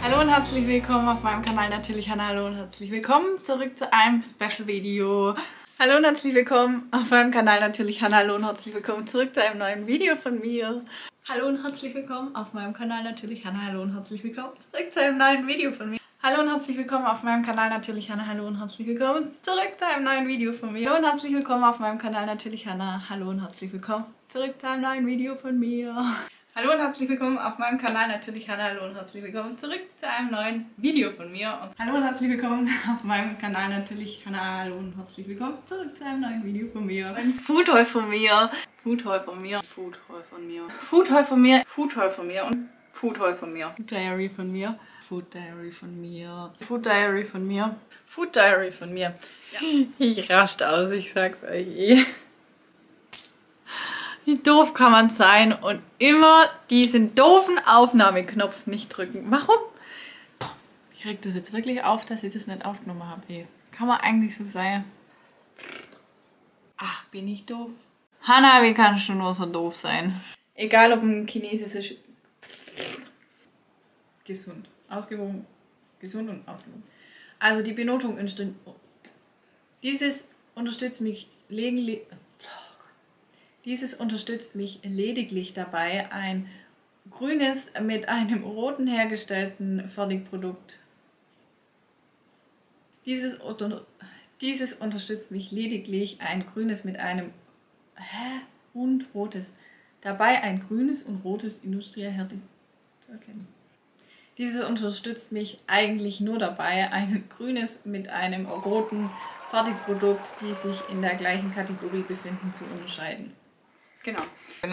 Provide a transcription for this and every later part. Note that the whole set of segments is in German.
Hallo und herzlich willkommen auf meinem Kanal Natürlich Hannah. Hallo und herzlich willkommen zurück zu einem Special Video. Hallo und herzlich willkommen auf meinem Kanal Natürlich Hannah. Hallo und herzlich willkommen zurück zu einem neuen Video von mir. Hallo und herzlich willkommen auf meinem Kanal Natürlich Hannah. Hallo und herzlich willkommen zurück zu einem neuen Video von mir. Hallo und herzlich willkommen auf meinem Kanal Natürlich Hannah. Hallo und herzlich willkommen zurück zu einem neuen Video von mir. Hallo und herzlich willkommen auf meinem Kanal Natürlich Hannah. Hallo und herzlich willkommen zurück zu einem neuen Video von mir. Hallo und herzlich willkommen auf meinem Kanal Natürlich Hannah. Hallo und herzlich willkommen zurück zu einem neuen Video von mir. Und hallo und herzlich willkommen auf meinem Kanal Natürlich Hannah. Hallo und herzlich willkommen zurück zu einem neuen Video von mir. Ein Food Haul von mir. Food Haul von mir. Food Haul von mir. Food Haul von mir. Food Haul von mir. Und Food Haul von mir. Food Diary von mir. Food Diary von mir. Food Diary von mir. Food Diary von mir. Ja. Ich rascht aus, ich sag's euch eh. Wie doof kann man sein und immer diesen doofen Aufnahmeknopf nicht drücken. Warum? Ich reg das jetzt wirklich auf, dass ich das nicht aufgenommen habe. Hey, kann man eigentlich so sein? Ach, bin ich doof? Hannah, wie kannst du nur so doof sein? Egal ob ein chinesisches... Gesund. Ausgewogen. Gesund und ausgewogen. Also die Benotung in... Dieses unterstützt mich lediglich dabei, ein grünes mit einem roten hergestellten Fertigprodukt. Dieses unterstützt mich lediglich ein grünes mit einem und rotes. Dabei ein grünes und rotes industriell hergestellt zu erkennen. Dieses unterstützt mich eigentlich nur dabei, ein grünes mit einem roten Fertigprodukt, die sich in der gleichen Kategorie befinden, zu unterscheiden. Genau.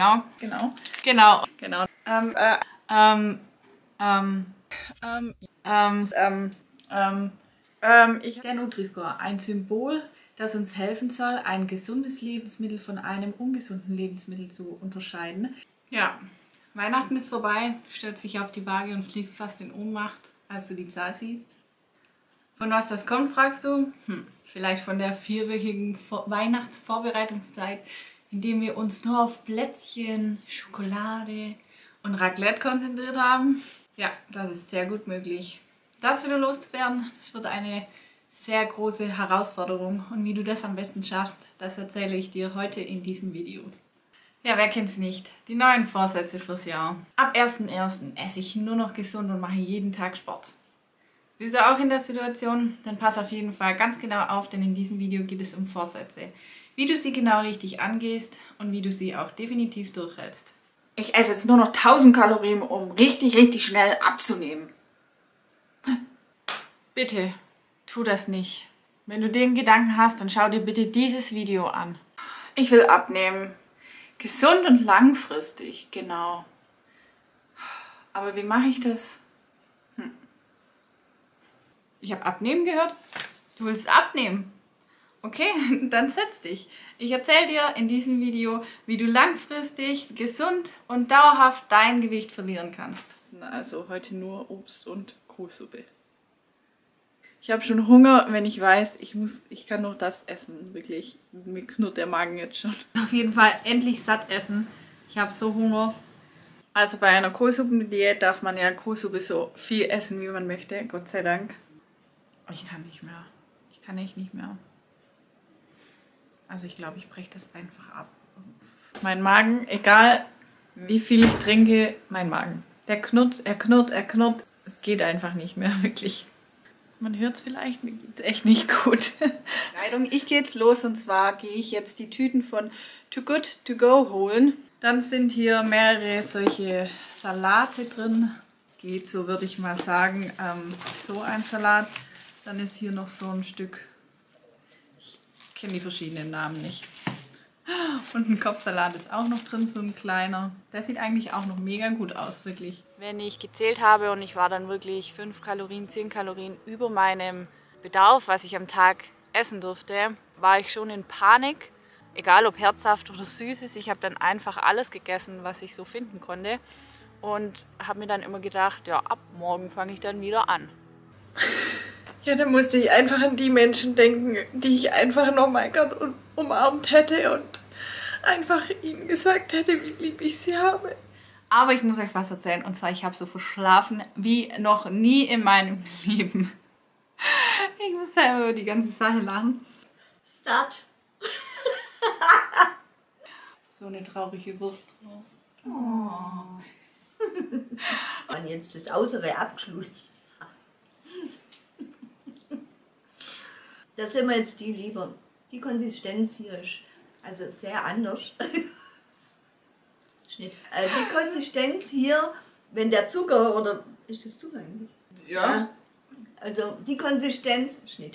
Der Nutri-Score, ein Symbol, das uns helfen soll, ein gesundes Lebensmittel von einem ungesunden Lebensmittel zu unterscheiden. Ja, Weihnachten ist vorbei, du stellst dich auf die Waage und fliegst fast in Ohnmacht, als du die Zahl siehst. Von was das kommt, fragst du? Vielleicht von der 4-wöchigen Weihnachtsvorbereitungszeit, indem wir uns nur auf Plätzchen, Schokolade und Raclette konzentriert haben. Ja, das ist sehr gut möglich. Das wieder loszuwerden, das wird eine sehr große Herausforderung. Und wie du das am besten schaffst, das erzähle ich dir heute in diesem Video. Ja, wer kennt's nicht? Die neuen Vorsätze fürs Jahr. Ab 1.1. esse ich nur noch gesund und mache jeden Tag Sport. Bist du auch in der Situation? Dann pass auf jeden Fall ganz genau auf, denn in diesem Video geht es um Vorsätze. Wie du sie genau richtig angehst und wie du sie auch definitiv durchhältst. Ich esse jetzt nur noch 1000 Kalorien, um richtig schnell abzunehmen. Bitte, tu das nicht. Wenn du den Gedanken hast, dann schau dir bitte dieses Video an. Ich will abnehmen. Gesund und langfristig, genau. Aber wie mache ich das? Ich habe abnehmen gehört. Du willst abnehmen. Okay, dann setz dich. Ich erzähle dir in diesem Video, wie du langfristig, gesund und dauerhaft dein Gewicht verlieren kannst. Also heute nur Obst und Kohlsuppe. Ich habe schon Hunger, wenn ich weiß, ich kann noch das essen. Wirklich, mir knurrt der Magen jetzt schon. Auf jeden Fall endlich satt essen. Ich habe so Hunger. Also bei einer Kohlsuppendiät darf man ja Kohlsuppe so viel essen, wie man möchte. Gott sei Dank. Ich kann nicht mehr. Ich kann echt nicht mehr. Also ich glaube, ich breche das einfach ab. Mein Magen, egal wie viel ich trinke, mein Magen. Der knurrt, er knurrt. Es geht einfach nicht mehr, wirklich. Man hört es vielleicht, mir geht es echt nicht gut. Ich gehe jetzt los und zwar gehe ich jetzt die Tüten von Too Good To Go holen. Dann sind hier mehrere solche Salate drin. Geht so, würde ich mal sagen, so ein Salat. Dann ist hier noch so ein Stück, ich kenne die verschiedenen Namen nicht. Und ein Kopfsalat ist auch noch drin, so ein kleiner. Der sieht eigentlich auch noch mega gut aus, wirklich. Wenn ich gezählt habe und ich war dann wirklich 5 Kalorien, 10 Kalorien über meinem Bedarf, was ich am Tag essen durfte, war ich schon in Panik. Egal ob herzhaft oder süßes, ich habe dann einfach alles gegessen, was ich so finden konnte. Und habe mir dann immer gedacht, ja, ab morgen fange ich dann wieder an. Ja, da musste ich einfach an die Menschen denken, die ich einfach nochmal gerade umarmt hätte und einfach ihnen gesagt hätte, wie lieb ich sie habe. Aber ich muss euch was erzählen. Und zwar, ich habe so verschlafen wie noch nie in meinem Leben. Ich muss selber über die ganze Sache lachen. Start. So eine traurige Wurst drauf. Oh. Und jetzt das Außere abgeschludert. Da sind wir jetzt die lieber. Die Konsistenz hier ist also sehr anders. Schnitt. Die Konsistenz hier, wenn der Zucker oder ist das Zucker eigentlich? Ja. Also die Konsistenz, Schnitt.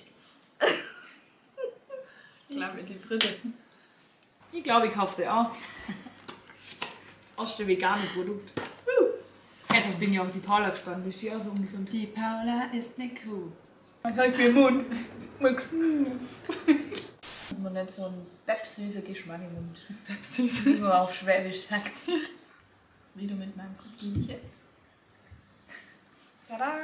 Ich glaube, die dritte. Ich glaube, ich kaufe sie auch. Erste vegane Produkt. Jetzt bin ich auf die Paula gespannt. Ist die auch so ungesund? Die Paula ist eine Kuh. Ich halt mir im Mund. Man nicht so einen süßer Geschmack im Mund. Süß, wie man auf Schwäbisch sagt. Wieder mit meinem Cousinchen. Tada!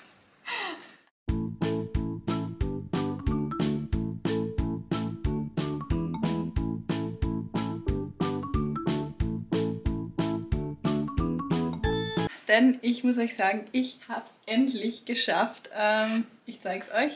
Denn ich muss euch sagen, ich habe es endlich geschafft. Ich zeige es euch.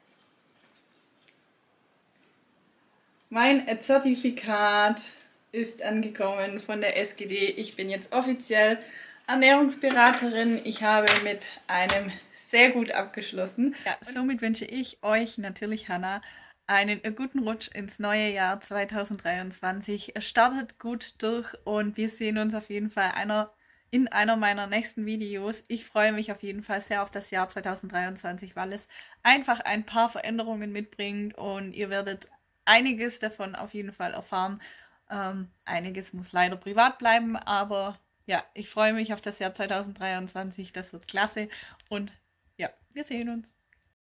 Mein Zertifikat ist angekommen von der SGD. Ich bin jetzt offiziell Ernährungsberaterin. Ich habe mit einem sehr gut abgeschlossen. Ja, somit wünsche ich euch natürlich, Hannah, einen guten Rutsch ins neue Jahr 2023. Startet gut durch und wir sehen uns auf jeden Fall in einer meiner nächsten Videos. Ich freue mich auf jeden Fall sehr auf das Jahr 2023, weil es einfach ein paar Veränderungen mitbringt und ihr werdet einiges davon auf jeden Fall erfahren. Einiges muss leider privat bleiben, aber ja, ich freue mich auf das Jahr 2023. Das wird klasse und ja, wir sehen uns.